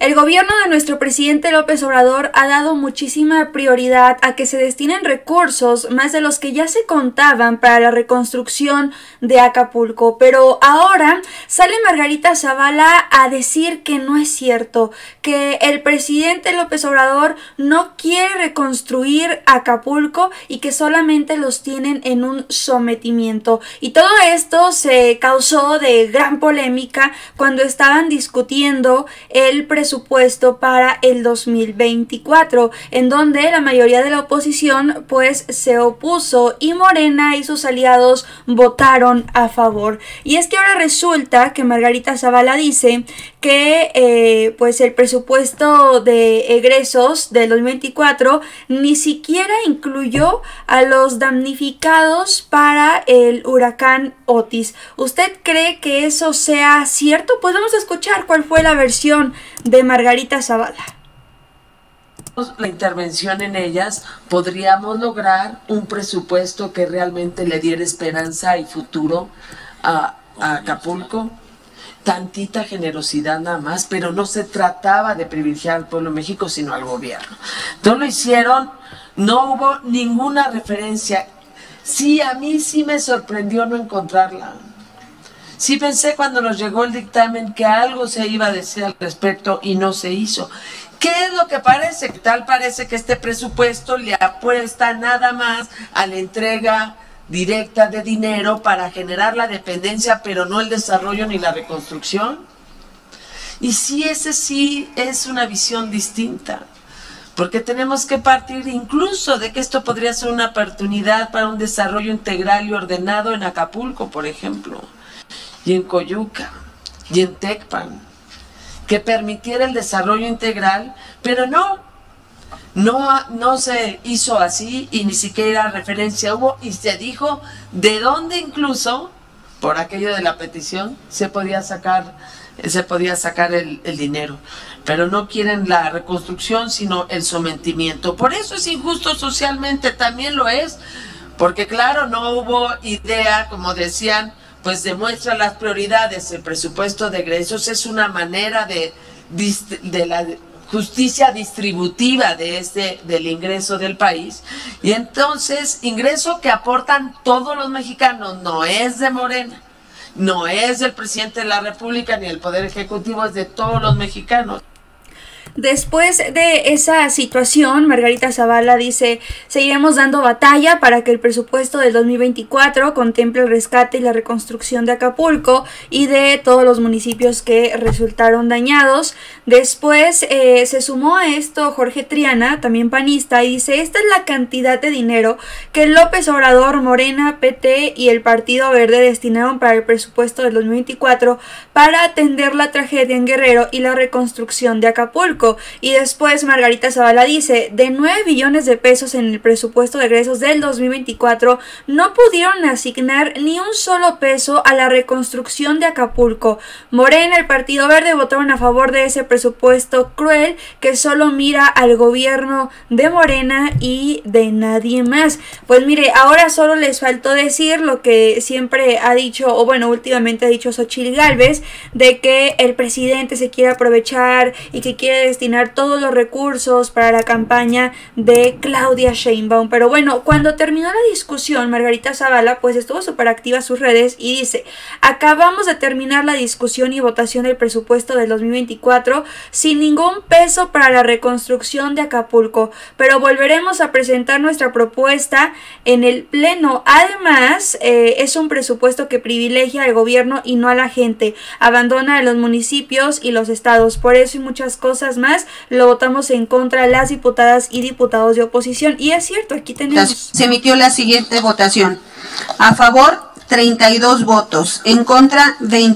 El gobierno de nuestro presidente López Obrador ha dado muchísima prioridad a que se destinen recursos, más de los que ya se contaban, para la reconstrucción de Acapulco. Pero ahora sale Margarita Zavala a decir que no es cierto, que el presidente López Obrador no quiere reconstruir Acapulco y que solamente los tienen en un sometimiento. Y todo esto se causó de gran polémica cuando estaban discutiendo el presupuesto para el 2024, en donde la mayoría de la oposición pues se opuso y Morena y sus aliados votaron a favor. Y es que ahora resulta que Margarita Zavala dice que pues el presupuesto de egresos del 2024 ni siquiera incluyó a los damnificados para el huracán Otis. ¿Usted cree que eso sea cierto? Pues vamos a escuchar cuál fue la versión de Margarita Zavala. La intervención en ellas, podríamos lograr un presupuesto que realmente le diera esperanza y futuro a Acapulco. Tantita generosidad nada más, pero no se trataba de privilegiar al pueblo de México, sino al gobierno. Entonces lo hicieron, no hubo ninguna referencia. Sí, a mí sí me sorprendió no encontrarla. Sí pensé cuando nos llegó el dictamen que algo se iba a decir al respecto y no se hizo. ¿Qué es lo que parece? Tal parece que este presupuesto le apuesta nada más a la entrega directa de dinero para generar la dependencia, pero no el desarrollo ni la reconstrucción. Y sí, ese sí es una visión distinta, porque tenemos que partir incluso de que esto podría ser una oportunidad para un desarrollo integral y ordenado en Acapulco, por ejemplo, y en Coyuca, y en Tecpan, que permitiera el desarrollo integral, pero no se hizo así y ni siquiera referencia hubo, y se dijo de dónde incluso, por aquello de la petición, se podía sacar el dinero. Pero no quieren la reconstrucción, sino el sometimiento. Por eso es injusto socialmente, también lo es, porque claro, no hubo idea, como decían, pues demuestra las prioridades. El presupuesto de egresos es una manera de la justicia distributiva del ingreso del país, y entonces ingreso que aportan todos los mexicanos, no es de Morena, no es del presidente de la República ni del Poder Ejecutivo, es de todos los mexicanos. Después de esa situación, Margarita Zavala dice: seguiremos dando batalla para que el presupuesto del 2024 contemple el rescate y la reconstrucción de Acapulco y de todos los municipios que resultaron dañados. Después se sumó a esto Jorge Triana, también panista, y dice: esta es la cantidad de dinero que López Obrador, Morena, PT y el Partido Verde destinaron para el presupuesto del 2024 para atender la tragedia en Guerrero y la reconstrucción de Acapulco. Y después Margarita Zavala dice: de 9 billones de pesos en el presupuesto de egresos del 2024 no pudieron asignar ni un solo peso a la reconstrucción de Acapulco. Morena y el Partido Verde votaron a favor de ese presupuesto cruel que solo mira al gobierno de Morena y de nadie más. Pues mire, ahora solo les faltó decir lo que siempre ha dicho, o bueno, últimamente ha dicho Xochitl Gálvez, de que el presidente se quiere aprovechar y que quiere destinar todos los recursos para la campaña de Claudia Sheinbaum. Pero bueno, cuando terminó la discusión, Margarita Zavala pues estuvo súper activa en sus redes y dice: acabamos de terminar la discusión y votación del presupuesto del 2024 sin ningún peso para la reconstrucción de Acapulco, pero volveremos a presentar nuestra propuesta en el pleno. Además, es un presupuesto que privilegia al gobierno y no a la gente, abandona a los municipios y los estados. Por eso y muchas cosas más lo votamos en contra las diputadas y diputados de oposición. Y es cierto, aquí tenemos. Se emitió la siguiente votación: a favor 32 votos, en contra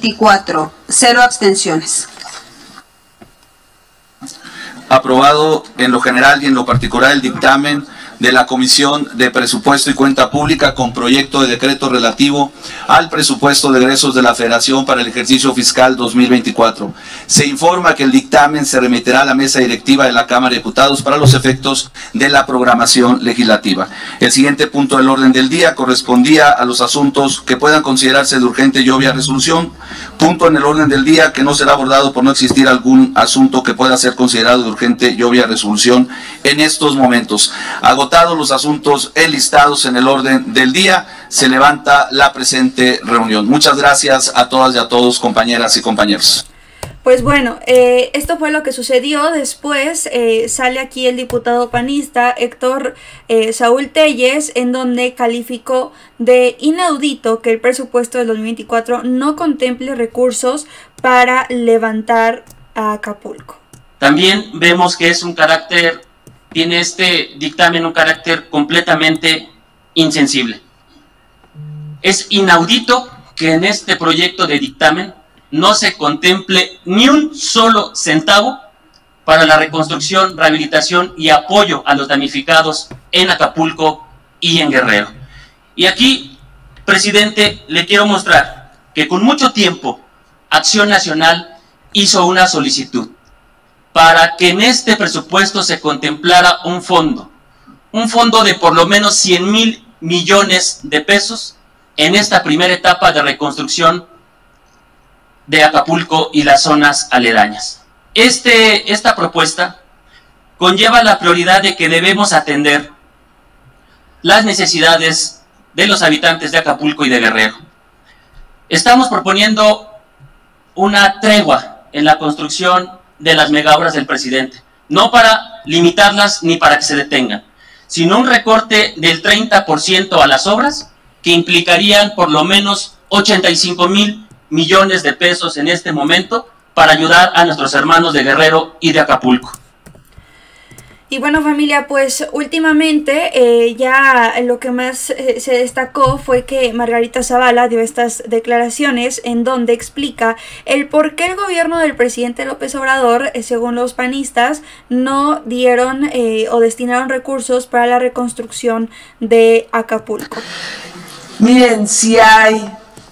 24, 0 abstenciones. Aprobado en lo general y en lo particular el dictamen de la Comisión de Presupuesto y Cuenta Pública con proyecto de decreto relativo al presupuesto de egresos de la Federación para el ejercicio fiscal 2024. Se informa que el dictamen se remitirá a la mesa directiva de la Cámara de Diputados para los efectos de la programación legislativa. El siguiente punto del orden del día correspondía a los asuntos que puedan considerarse de urgente y obvia resolución. Punto en el orden del día que no será abordado por no existir algún asunto que pueda ser considerado de urgente y obvia resolución en estos momentos. Agotados los asuntos enlistados en el orden del día, se levanta la presente reunión. Muchas gracias a todas y a todos, compañeras y compañeros. Pues bueno, esto fue lo que sucedió. Después sale aquí el diputado panista Héctor Saúl Telles, en donde calificó de inaudito que el presupuesto del 2024 no contemple recursos para levantar a Acapulco. También vemos que tiene este dictamen un carácter completamente insensible. Es inaudito que en este proyecto de dictamen no se contemple ni un solo centavo para la reconstrucción, rehabilitación y apoyo a los damnificados en Acapulco y en Guerrero. Y aquí, presidente, le quiero mostrar que con mucho tiempo Acción Nacional hizo una solicitud para que en este presupuesto se contemplara un fondo de por lo menos 100,000 millones de pesos en esta primera etapa de reconstrucción de Acapulco y las zonas aledañas. Esta propuesta conlleva la prioridad de que debemos atender las necesidades de los habitantes de Acapulco y de Guerrero. Estamos proponiendo una tregua en la construcción de las megaobras del presidente, no para limitarlas ni para que se detengan, sino un recorte del 30% a las obras que implicarían por lo menos 85,000 millones de pesos en este momento para ayudar a nuestros hermanos de Guerrero y de Acapulco. Y bueno, familia, pues últimamente ya lo que más se destacó fue que Margarita Zavala dio estas declaraciones en donde explica el por qué el gobierno del presidente López Obrador, según los panistas, no dieron o destinaron recursos para la reconstrucción de Acapulco. Miren, si hay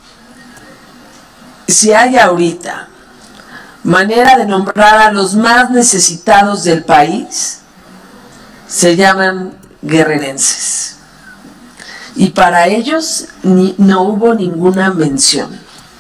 ahorita manera de nombrar a los más necesitados del país, se llaman guerrerenses. Y para ellos no hubo ninguna mención.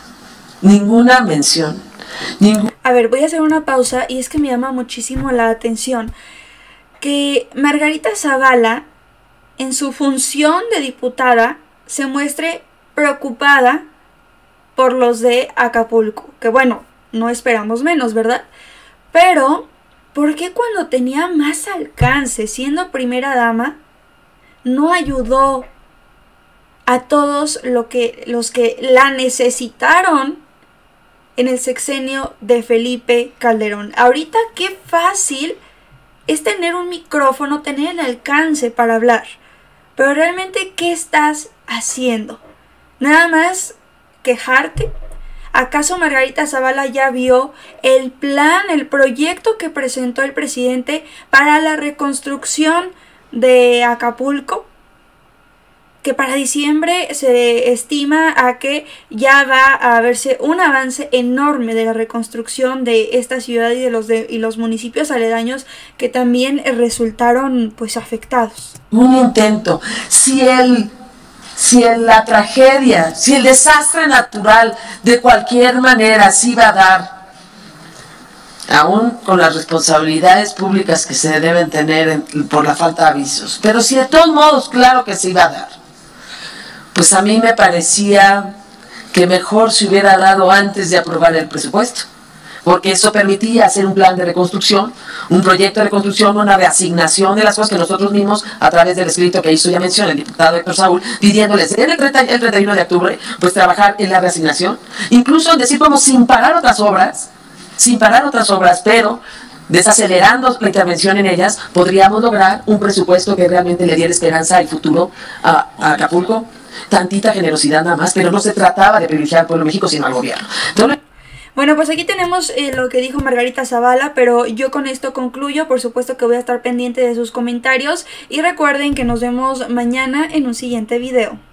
A ver, voy a hacer una pausa y es que me llama muchísimo la atención que Margarita Zavala, en su función de diputada, se muestre preocupada por los de Acapulco, que bueno, no esperamos menos, ¿verdad? Pero, ¿por qué cuando tenía más alcance, siendo primera dama, no ayudó a todos los que la necesitaron en el sexenio de Felipe Calderón? Ahorita qué fácil es tener un micrófono, tener el alcance para hablar, pero realmente, ¿qué estás haciendo? Nada más quejarte. ¿Acaso Margarita Zavala ya vio el plan, el proyecto que presentó el presidente para la reconstrucción de Acapulco? Que para diciembre se estima a que ya va a verse un avance enorme de la reconstrucción de esta ciudad y los municipios aledaños que también resultaron pues afectados. Un intento. Si la tragedia, si el desastre natural de cualquier manera sí va a dar, aún con las responsabilidades públicas que se deben tener por la falta de avisos, pero si de todos modos, claro que se iba a dar, pues a mí me parecía que mejor se hubiera dado antes de aprobar el presupuesto, porque eso permitía hacer un plan de reconstrucción, un proyecto de reconstrucción, una reasignación de las cosas que nosotros mismos, a través del escrito que hizo ya mención el diputado Héctor Saúl, pidiéndoles en el 31 de octubre, pues trabajar en la reasignación, incluso decir como sin parar otras obras, pero desacelerando la intervención en ellas, podríamos lograr un presupuesto que realmente le diera esperanza y futuro a Acapulco. Tantita generosidad nada más, pero no se trataba de privilegiar al pueblo de México, sino al gobierno. Entonces, Bueno, pues aquí tenemos lo que dijo Margarita Zavala, pero yo con esto concluyo. Por supuesto que voy a estar pendiente de sus comentarios y recuerden que nos vemos mañana en un siguiente video.